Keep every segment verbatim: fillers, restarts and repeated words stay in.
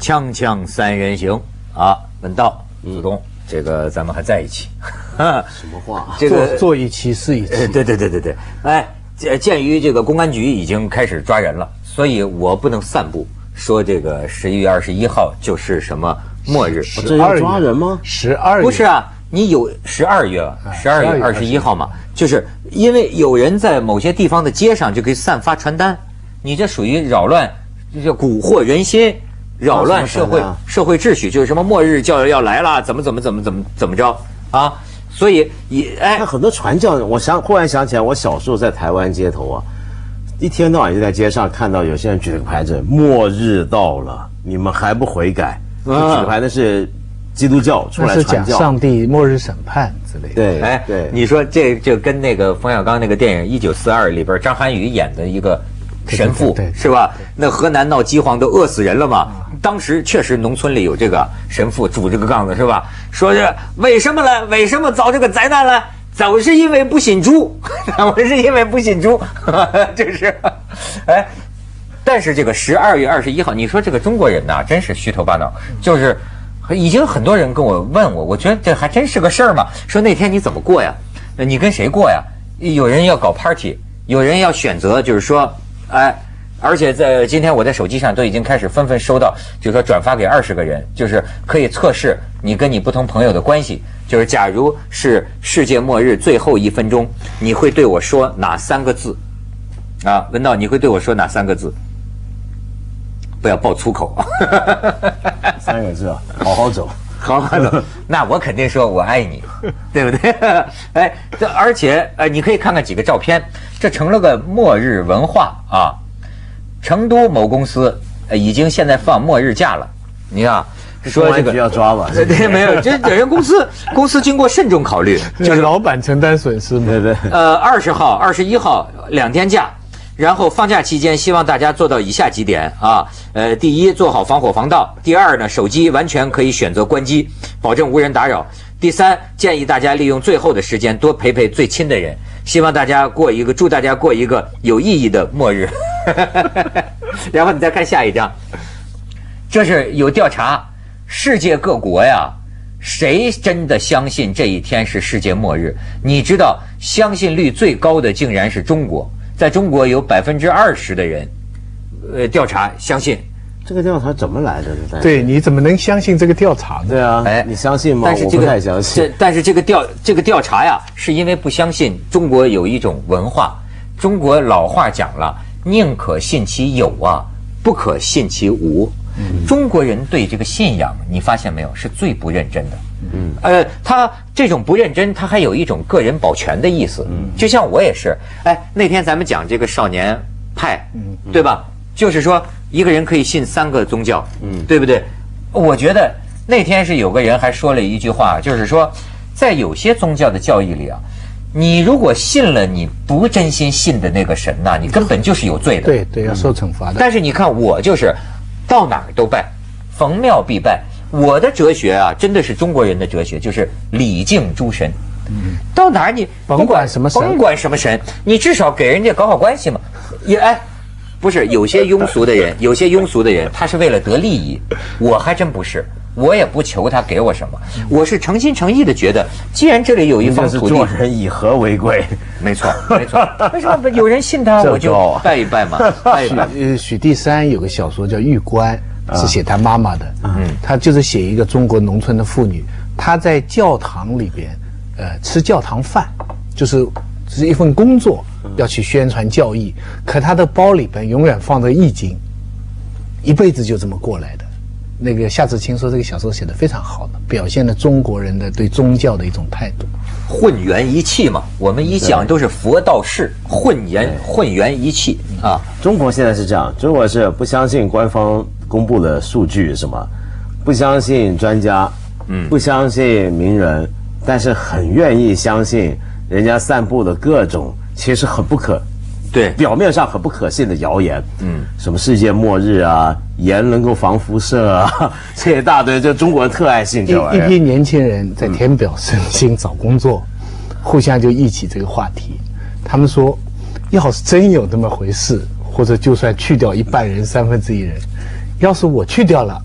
锵锵三人行啊，文道、子东，这个咱们还在一起。 什么话？ 这个做一期是一期。 对对对对对，哎，鉴于这个公安局已经开始抓人了，所以我不能散步说这个十一月二十一号就是什么末日。 这要抓人吗？ 十二不是啊，你有十二月，十二月二十一号嘛，就是因为有人在某些地方的街上就可以散发传单，你这属于扰乱，这叫蛊惑人心。扰乱社会社会秩序，就是什么末日教要来了，怎么怎么怎么怎么怎么着啊？所以也哎， 那很多传教，我想忽然想起来，我小时候在台湾街头啊，一天到晚就在街上看到有些人举了个牌子，末日到了，你们还不悔改？举个牌那是基督教出来传教， 那是讲上帝末日审判之类的。 对， 哎， 对， 你说这就跟那个冯小刚那个电影《一九四二》里边张涵予演的一个神父是吧？那河南闹饥荒都饿死人了嘛？当时确实农村里有这个神父拄这个杠子是吧？说这为什么呢？为什么遭这个灾难了？早是因为不信主，我是因为不信主，这是，哎，但是这个十二月二十一号，你说这个中国人呐，真是虚头巴脑，就是已经很多人跟我问我，我觉得这还真是个事儿嘛。说那天你怎么过呀？你跟谁过呀？有人要搞 party， 有人要选择，就是说，哎。而且在今天我在手机上都已经开始纷纷收到，就是说转发给二十个人，就是可以测试你跟你不同朋友的关系。就是假如是世界末日最后一分钟，你会对我说哪三个字？啊，文道，你会对我说哪三个字？不要爆粗口。 三个字啊，好好走， 好好走。那我肯定说我爱你，对不对？哎，这而且呃，你可以看看几个照片，这成了个末日文化啊。成都某公司呃已经现在放末日假了，你看，说这个要抓吧？ 对对，没有，这人公司公司经过慎重考虑， 就是老板承担损失嘛。 对对。 呃，二十号、二十一号两天假，然后放假期间，希望大家做到以下几点啊。呃，第一，做好防火防盗；第二呢，手机完全可以选择关机，保证无人打扰；第三，建议大家利用最后的时间多陪陪最亲的人。希望大家过一个，祝大家过一个有意义的末日。然后你再看下一张，这是有调查，世界各国呀，谁真的相信这一天是世界末日？你知道，相信率最高的竟然是中国，在中国有百分之二十的人，呃，调查相信。 这个调查怎么来的？ 对，你怎么能相信这个调查呢？ 对啊，哎，你相信吗？ 但是这个、 我不太相信。 这但是这个调这个调查呀，是因为不相信中国有一种文化。中国老话讲了，宁可信其有啊，不可信其无。嗯、中国人对这个信仰，你发现没有，是最不认真的。嗯，呃，他这种不认真，他还有一种个人保全的意思。嗯，就像我也是，哎，那天咱们讲这个少年派，嗯，对吧？就是说，一个人可以信三个宗教，嗯，对不对？我觉得那天是有个人还说了一句话，就是说，在有些宗教的教义里啊，你如果信了你不真心信的那个神呐、啊，你根本就是有罪的。 对对，要受惩罚的。 但是你看，我就是到哪儿都拜，逢庙必拜。我的哲学啊，真的是中国人的哲学，就是礼敬诸神。嗯，到哪儿你甭管什么神， 甭管什么神，你至少给人家搞好关系嘛。也哎。不是有些庸俗的人，有些庸俗的人，他是为了得利益，我还真不是，我也不求他给我什么，我是诚心诚意的觉得，既然这里有一方土地， 做人以和为贵， 没错没错。为什么有人信他，我就拜一拜嘛，拜一拜。 呃，许地山有个小说叫《玉关》，是写他妈妈的，嗯，他就是写一个中国农村的妇女，她在教堂里边，呃，吃教堂饭，就是是一份工作。要去宣传教义，可他的包里边永远放着易经，一辈子就这么过来的。那个夏志清说这个小说写得非常好的，表现了中国人的对宗教的一种态度。 混元一气嘛，我们一讲都是佛道释，混元混元一气啊。 中国现在是这样，中国是不相信官方公布的数据，什么不相信专家，嗯，不相信名人，但是很愿意相信人家散布的各种。其实很不可， 对， 表面上很不可信的谣言，嗯，什么世界末日啊，盐能够防辐射啊，这一大堆，就中国人特爱信这玩意儿。 一批年轻人在填表申请找工作，嗯、互相就忆起这个话题。他们说，要是真有这么回事，或者就算去掉一半人、三分之一人，要是我去掉了，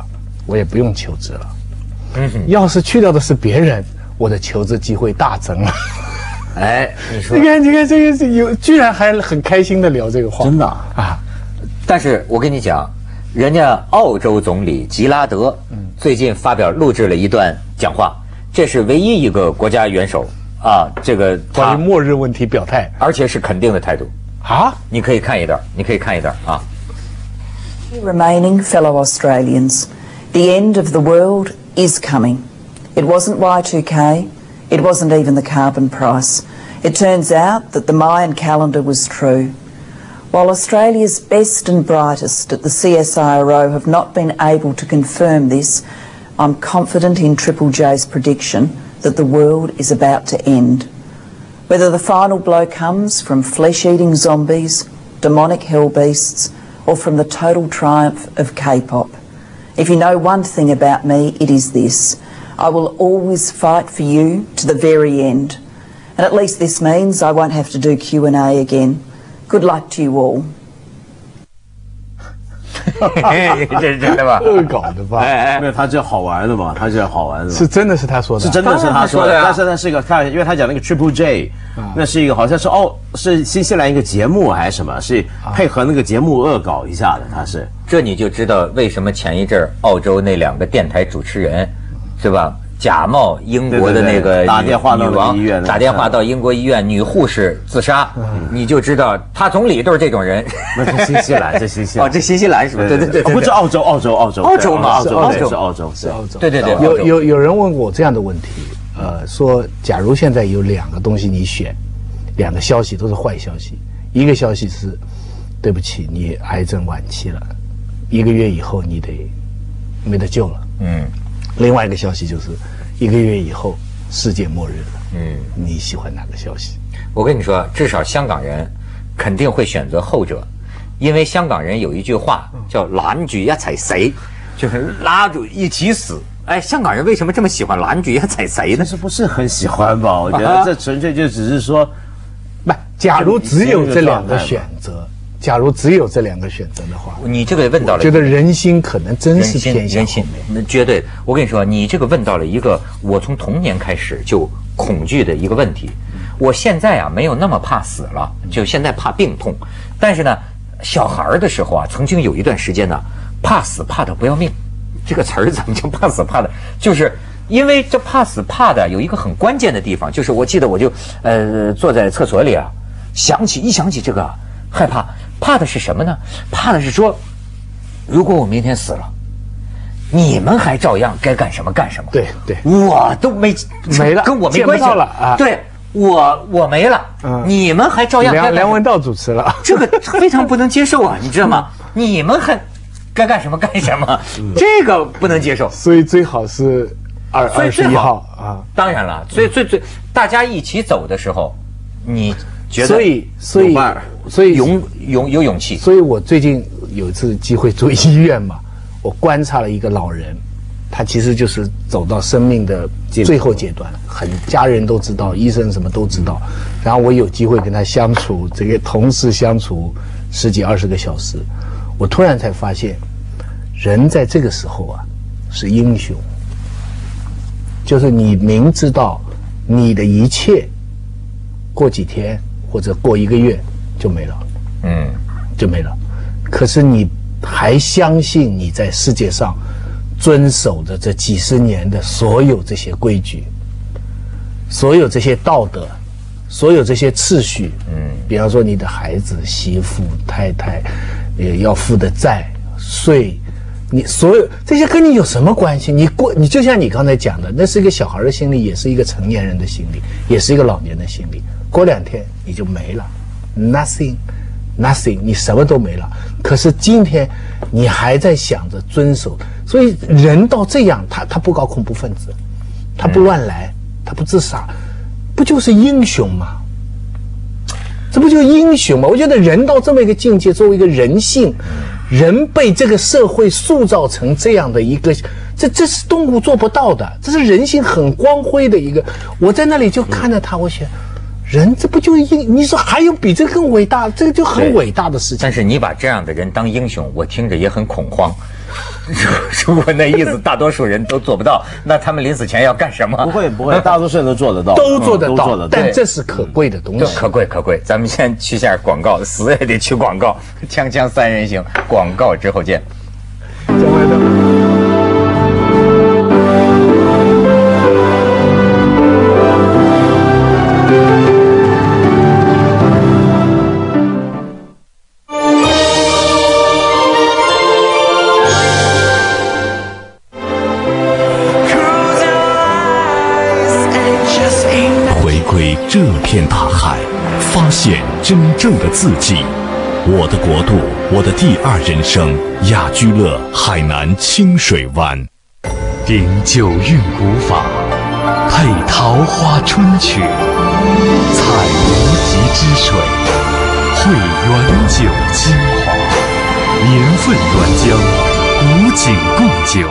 我也不用求职了。嗯，要是去掉的是别人，我的求职机会大增了。 哎，你说， 你看，你看这个是有，居然还很开心的聊这个话， 真的啊！ 但是我跟你讲，人家澳洲总理吉拉德最近发表录制了一段讲话，这是唯一一个国家元首啊，这个关于末日问题表态， 而且是肯定的态度啊！ 你可以看一段，你可以看一段啊。 Remaining fellow Australians, the end of the world is coming. It wasn't Y two K. It wasn't even the carbon price. It turns out that the Mayan calendar was true. While Australia's best and brightest at the C S I R O have not been able to confirm this, I'm confident in Triple J's prediction that the world is about to end. Whether the final blow comes from flesh-eating zombies, demonic hell beasts, or from the total triumph of K-pop. If you know one thing about me, it is this. I will always fight for you to the very end. And at least this means I won't have to do Q and A again. Good luck to you all. 这是真的吧？ 恶搞的吧？ 哎哎，没有，他这好玩的嘛，他这好玩的嘛。 是真的是他说的， 是真的是他说的， 当然他说的呀但是那是一个看，因为他讲那个 Triple J，、嗯、那是一个好像是哦，是新西兰一个节目还是什么，是配合那个节目恶搞一下的，他是。 这你就知道为什么前一阵儿澳洲那两个电台主持人，是吧？假冒英国的那个对对对打电话到女王医院， 打电话到英国医院，女护士自杀，嗯、你就知道他总理都是这种人。 那是新西兰，这新西兰哦，这新西兰是吧？对对对， 不是澳洲，澳洲，澳洲， 澳洲嘛， 澳洲， 澳洲是澳洲， 是澳洲。 对对对， 有有有人问过我这样的问题，呃，说假如现在有两个东西你选，两个消息都是坏消息，一个消息是，对不起，你癌症晚期了，一个月以后你得没得救了。嗯。另外一个消息就是，一个月以后世界末日了。嗯，你喜欢哪个消息？ 我跟你说，至少香港人肯定会选择后者，因为香港人有一句话叫“拦住一齊死”，就是拉住一起死。哎，香港人为什么这么喜欢拦住一齊死呢？ 但是不是很喜欢吧？我觉得这纯粹就只是说， 不，假如只有这两个选择。假如只有这两个选择的话， 你这个问到了， 觉得人心可能真是偏向后面， 那绝对。我跟你说，你这个问到了一个我从童年开始就恐惧的一个问题。我现在啊没有那么怕死了，就现在怕病痛，但是呢，小孩的时候啊，曾经有一段时间呢，怕死怕的不要命。这个词儿怎么叫怕死怕的？就是因为这怕死怕的有一个很关键的地方，就是我记得我就呃坐在厕所里啊，想起一想起这个害怕。怕的是什么呢？怕的是说，如果我明天死了，你们还照样该干什么干什么。 对对， 我都没没了， 跟我没关系了啊。 对，我我没了，嗯、你们还照样该干什么。 梁文道主持了， 这个非常不能接受啊，你知道吗？你们还该干什么干什么，这个不能接受。 所以最好是二二十一号啊。 当然了，所以最最大家一起走的时候，你。 所以，所以，所以勇勇有勇气。 所以我最近有一次机会住医院嘛，我观察了一个老人，他其实就是走到生命的最后阶段，很家人都知道，医生什么都知道。然后我有机会跟他相处，这个同事相处十几二十个小时，我突然才发现，人在这个时候啊是英雄，就是你明知道你的一切过几天。或者过一个月就没了，嗯，就没了。可是你还相信你在世界上遵守着这几十年的所有这些规矩，所有这些道德，所有这些次序，嗯，比方说你的孩子、媳妇、太太，也要付的债、税，你所有这些跟你有什么关系？你过，你就像你刚才讲的，那是一个小孩的心理，也是一个成年人的心理，也是一个老年的心理。过两天你就没了 ，nothing，nothing， nothing, 你什么都没了。可是今天你还在想着遵守，所以人到这样，他他不搞恐怖分子，他不乱来，他不自杀，不就是英雄吗？这不就是英雄吗？我觉得人到这么一个境界，作为一个人性，人被这个社会塑造成这样的一个，这这是动物做不到的，这是人性很光辉的一个。我在那里就看着他，我想。人这不就英？你说还有比这个更伟大？这个就很伟大的事情。 但是你把这样的人当英雄，我听着也很恐慌。 如果那意思大多数人都做不到，那他们临死前要干什么？ 不会不会，大多数人都做得到， 都做得到， 嗯、都做得到， 但这是可贵的东西， 可贵可贵。咱们先去下广告，死也得去广告。锵锵三人行，广告之后见。 讲完了。 这片大海，发现真正的自己。我的国度，我的第二人生。雅居乐海南清水湾，顶九韵古法，配桃花春曲，采无极之水，汇原酒精华，年份原浆，古井贡酒。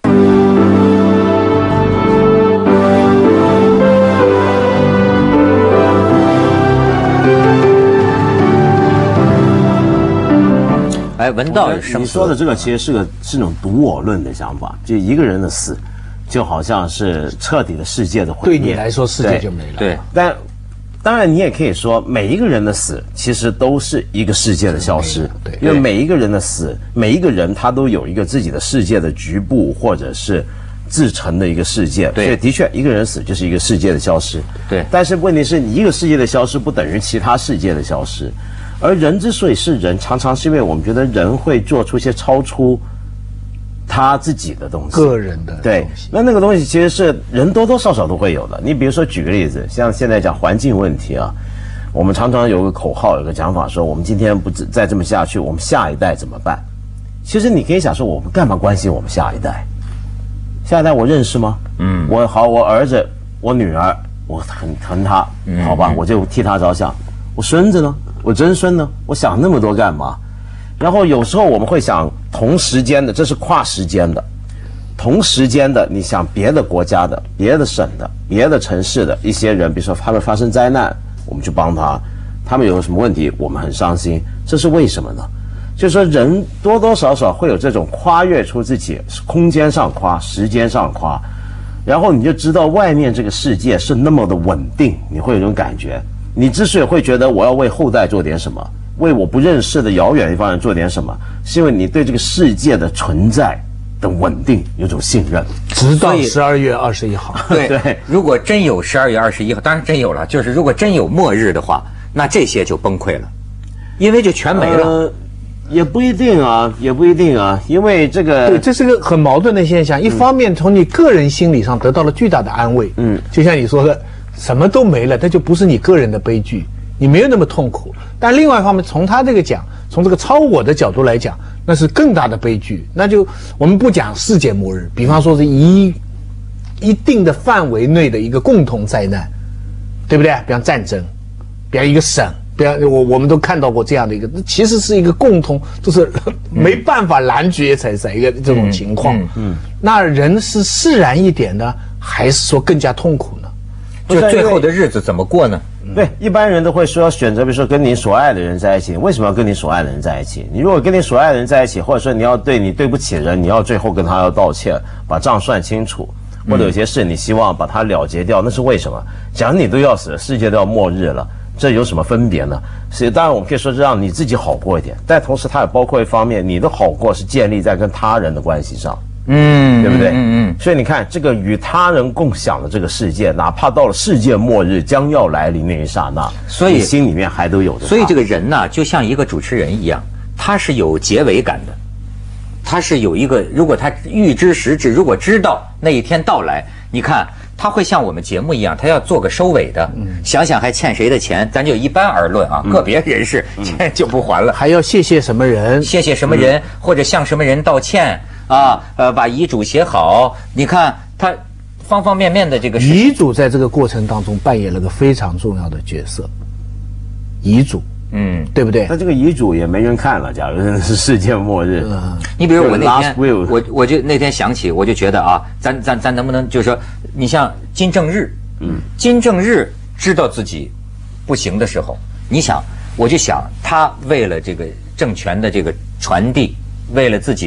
哎，文道你说的这个其实是个是种独我论的想法，就一个人的死，就好像是彻底的世界的毁灭。 对你来说，世界就没了。 对， 但当然你也可以说，每一个人的死其实都是一个世界的消失。 对， 因为每一个人的死，每一个人他都有一个自己的世界的局部或者是自成的一个世界。 对， 所以的确，一个人死就是一个世界的消失。 对， 但是问题是，一个世界的消失不等于其他世界的消失。而人之所以是人，常常是因为我们觉得人会做出一些超出他自己的东西， 个人的对。那那个东西其实是人多多少少都会有的。你比如说举个例子，像现在讲环境问题啊，我们常常有个口号，有个讲法说，我们今天不再这么下去，我们下一代怎么办？其实你可以想说，我们干嘛关心我们下一代？下一代我认识吗？嗯，我好，我儿子，我女儿，我很疼他，好吧，我就替他着想。我孙子呢？我曾孙呢？我想那么多干嘛？然后有时候我们会想同时间的，这是跨时间的，同时间的，你想别的国家的、别的省的、别的城市的一些人，比如说他们发生灾难，我们去帮他；他们有什么问题，我们很伤心。这是为什么呢？就是说人多多少少会有这种跨越出自己，空间上跨，时间上跨，然后你就知道外面这个世界是那么的稳定，你会有一种感觉。你之所以会觉得我要为后代做点什么，为我不认识的遥远地方人做点什么，是因为你对这个世界的存在的稳定有种信任。 直到十二月二十一号， 对对，如果真有十二月二十一号，当然真有了，就是如果真有末日的话，那这些就崩溃了，因为就全没了。 呃也不一定啊，也不一定啊，因为这个对，这是个很矛盾的现象。一方面从你个人心理上得到了巨大的安慰，嗯，就像你说的，什么都没了，它就不是你个人的悲剧，你没有那么痛苦。但另外一方面，从他这个讲，从这个超我的角度来讲，那是更大的悲剧。那就我们不讲世界末日，比方说是一一定的范围内的一个共同灾难，对不对？比方战争，比方一个省。比方我我们都看到过这样的一个，其实是一个共同，就是没办法拦截才是一个这种情况。嗯，嗯那人是释然一点呢，还是说更加痛苦呢？ 就最后的日子怎么过呢？ 对，一般人都会说要选择，比如说跟你所爱的人在一起。为什么要跟你所爱的人在一起？你如果跟你所爱的人在一起，或者说你要对你对不起人，你要最后跟他要道歉，把账算清楚，或者有些事你希望把它了结掉，那是为什么？假如你都要死了，世界都要末日了。这有什么分别呢？是当然，我们可以说是让你自己好过一点，但同时它也包括一方面，你的好过是建立在跟他人的关系上，嗯，对不对？嗯嗯。所以你看，这个与他人共享的这个世界，哪怕到了世界末日将要来临那一刹那， 所以你心里面还都有着。 所以这个人呢，就像一个主持人一样，他是有结尾感的，他是有一个，如果他预知时至，如果知道那一天到来，你看。他会像我们节目一样，他要做个收尾的，嗯、想想还欠谁的钱，咱就一般而论啊，嗯、个别人士钱就不还了， 还要谢谢什么人， 谢谢什么人，嗯、或者向什么人道歉啊，呃，把遗嘱写好。你看他方方面面的这个事情， 遗嘱在这个过程当中扮演了个非常重要的角色，遗嘱。嗯，对不对？ 那这个遗嘱也没人看了。假如真的是世界末日， 嗯、你比如我那天，我我就那天想起，我就觉得啊，咱咱咱能不能就是说，你像金正日，嗯，金正日知道自己不行的时候，你想，我就想他为了这个政权的这个传递，为了自己的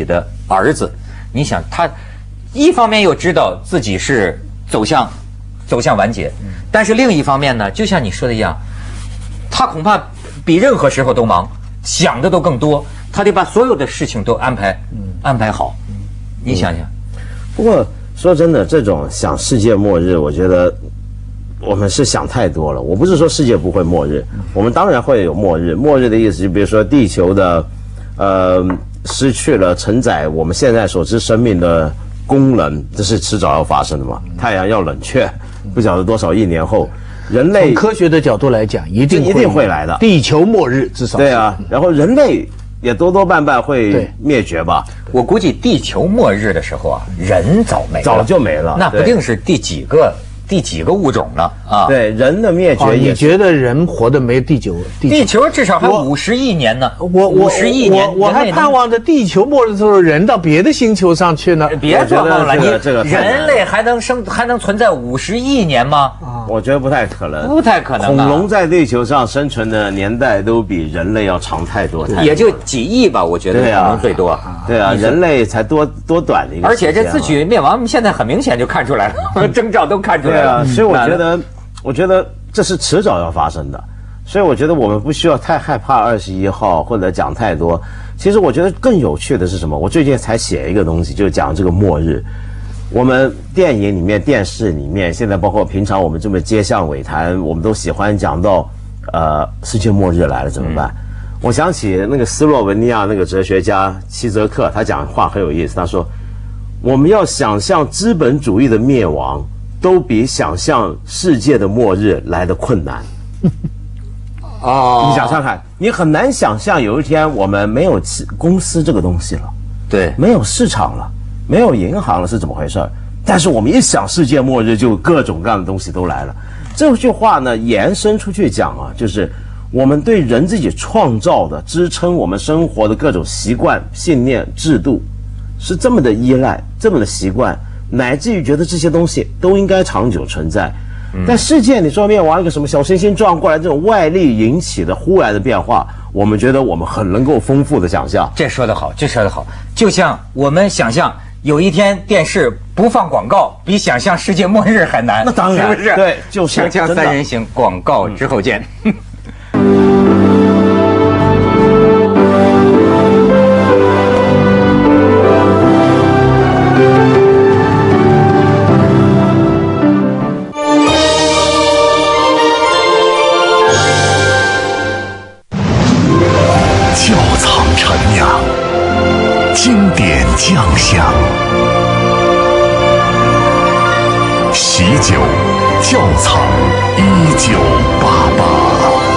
儿子，你想他一方面又知道自己是走向走向完结，但是另一方面呢，就像你说的一样，他恐怕比任何时候都忙，想的都更多，他得把所有的事情都安排安排好。你想想， 不过说真的，这种想世界末日，我觉得我们是想太多了。我不是说世界不会末日，我们当然会有末日。末日的意思就比如说地球的，呃，失去了承载我们现在所知生命的功能，这是迟早要发生的嘛。太阳要冷却，不晓得多少亿年后，人类从科学的角度来讲，一定一定会来的。 地球末日至少对啊，然后人类也多多半半会灭绝吧。 我估计地球末日的时候啊，人早没了， 早就没了， 那不定是第几个第几个物种了啊？ 对，人的灭绝也。 你觉得人活的没地球？ 地球至少还五十亿年呢。 我五十亿年， 我我还盼望着地球末日的时候，人到别的星球上去呢。 别做梦了，你这个人类还能生还能存在五十亿年吗？ 我觉得不太可能， 不太可能。 恐龙在地球上生存的年代都比人类要长太多，太多也就几亿吧，我觉得可能最多。 对啊，人类才多多短的一个。 而且这自取灭亡，现在很明显就看出来了，征兆都看出来了。 所以我觉得，我觉得这是迟早要发生的。所以我觉得我们不需要太害怕二十一号或者讲太多。其实我觉得更有趣的是什么？我最近才写一个东西，就是讲这个末日。我们电影里面、电视里面，现在包括平常我们这么街巷尾谈，我们都喜欢讲到，呃，世界末日来了怎么办？嗯、我想起那个斯洛文尼亚那个哲学家齐泽克，他讲话很有意思。他说，我们要想象资本主义的灭亡，都比想象世界的末日来得困难。哦，你想想看，你很难想象有一天我们没有公司这个东西了， 对， 没有市场了。没有银行了是怎么回事？但是我们一想世界末日，就各种各样的东西都来了。这句话呢，延伸出去讲啊，就是我们对人自己创造的、支撑我们生活的各种习惯、信念、制度，是这么的依赖，这么的习惯，乃至于觉得这些东西都应该长久存在。嗯、但世界你说灭亡一个什么小行星撞过来，这种外力引起的忽然的变化，我们觉得我们很能够丰富的想象。 这说得好，这说得好，就像我们想象。有一天电视不放广告，比想象世界末日还难。 那当然， 是不是？ 对，就是锵锵三人行，广告之后见。嗯窖藏陈酿，经典酱香，喜酒窖藏一九八八。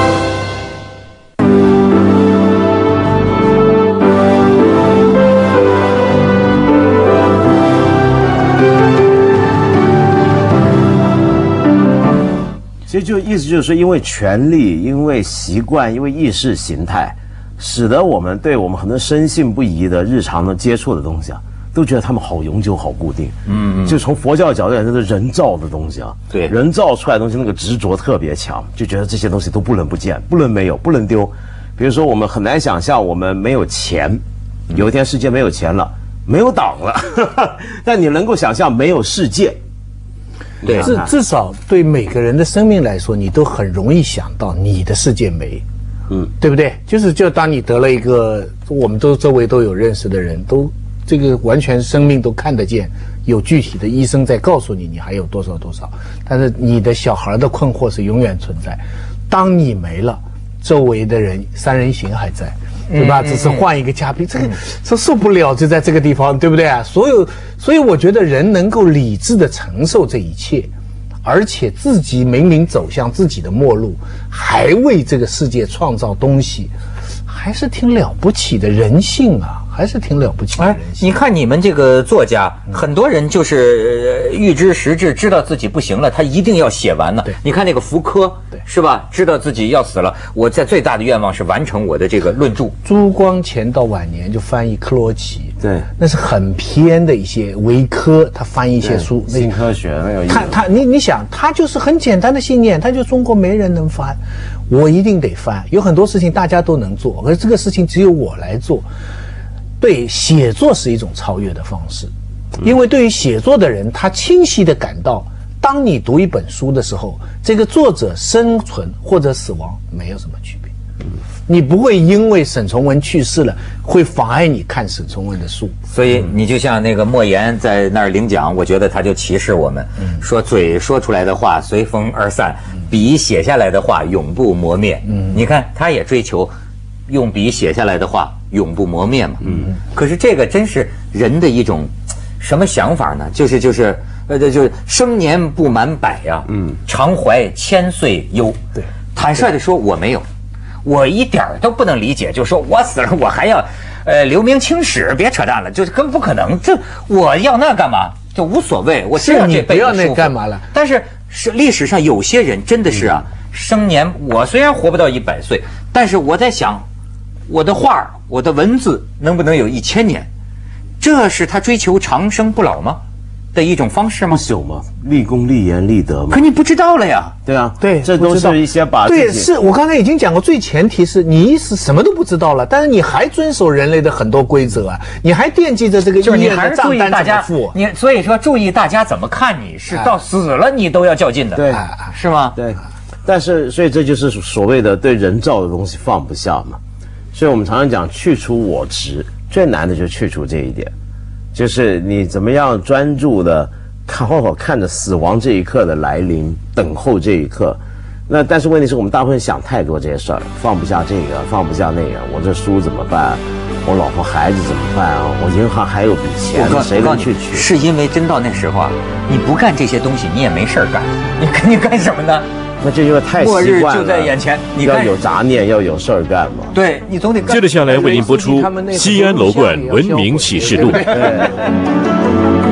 其实就意思就是说，因为权力，因为习惯，因为意识形态，使得我们对我们很多深信不疑的日常的接触的东西啊，都觉得他们好永久、好固定。嗯，就从佛教角度来说，这是人造的东西啊， 对， 人造出来的东西，那个执着特别强，就觉得这些东西都不能不见，不能没有，不能丢。比如说，我们很难想象我们没有钱，有一天世界没有钱了，没有党了，但你能够想象没有世界。 对，至至少对每个人的生命来说，你都很容易想到你的世界没，嗯，对不对？就是就当你得了一个，我们都周围都有认识的人，都这个完全生命都看得见，有具体的医生在告诉你你还有多少多少，但是你的小孩的困惑是永远存在。当你没了，周围的人三人行还在。对吧？只是换一个嘉宾，这个这受不了，就在这个地方，对不对啊？所有，所以我觉得人能够理智的承受这一切，而且自己明明走向自己的末路，还为这个世界创造东西，还是挺了不起的人性啊，还是挺了不起的人性。 哎，你看你们这个作家，嗯、很多人就是预知时至，知道自己不行了，他一定要写完呢。你看那个福柯，是吧？知道自己要死了，我在最大的愿望是完成我的这个论著。 朱光潜到晚年就翻译克罗齐， 对， 那是很偏的一些微科，他翻译一些书， 新科学那有意思。 他他你你想，他就是很简单的信念，他就中国没人能翻，我一定得翻。有很多事情大家都能做，可是这个事情只有我来做。 对，写作是一种超越的方式，因为对于写作的人，他清晰地感到，当你读一本书的时候，这个作者生存或者死亡没有什么区别。你不会因为沈从文去世了，会妨碍你看沈从文的书。 所以你就像那个莫言在那儿领奖，我觉得他就歧视我们，嗯、说嘴说出来的话随风而散，笔写下来的话永不磨灭。嗯，你看他也追求用笔写下来的话永不磨灭嘛。嗯，可是这个真是人的一种什么想法呢？就是就是呃，就是生年不满百呀、啊，嗯，常怀千岁忧。对，坦率地说，我没有。我一点都不能理解，就说我死了我还要，呃，留名青史，别扯淡了，就是根本不可能。这我要那干嘛？就无所谓，我知道这辈子不要那干嘛了。 但是是历史上有些人真的是啊，嗯、生年我虽然活不到一百岁，但是我在想，我的画我的文字能不能有一千年？这是他追求长生不老吗？的一种方式吗？ 不朽吗？立功立言立德吗？ 可你不知道了呀。 对啊， 对， 这都是一些把对，是我刚才已经讲过，最前提是你是什么都不知道了，但是你还遵守人类的很多规则啊，你还惦记着这个医院的账单怎么付。 你所以说注意大家怎么看你，是到死了你都要较劲的， 对， 是吗？ 对，但是所以这就是所谓的对人造的东西放不下嘛。所以我们常常讲去除我执，最难的就是去除这一点。就是你怎么样专注的看，好好看着死亡这一刻的来临，等候这一刻。那但是问题是我们大部分想太多这些事儿，放不下这个，放不下那个。我这书怎么办？我老婆孩子怎么办啊？我银行还有笔钱，谁能去取？ 是因为真到那时候啊，你不干这些东西，你也没事儿干。你你干什么呢？ 那这就是太习惯了。末日就在眼前，你要有杂念，要有事儿干嘛？ 对，你总得干。 接着下来为您播出《西安楼冠文明启示录》。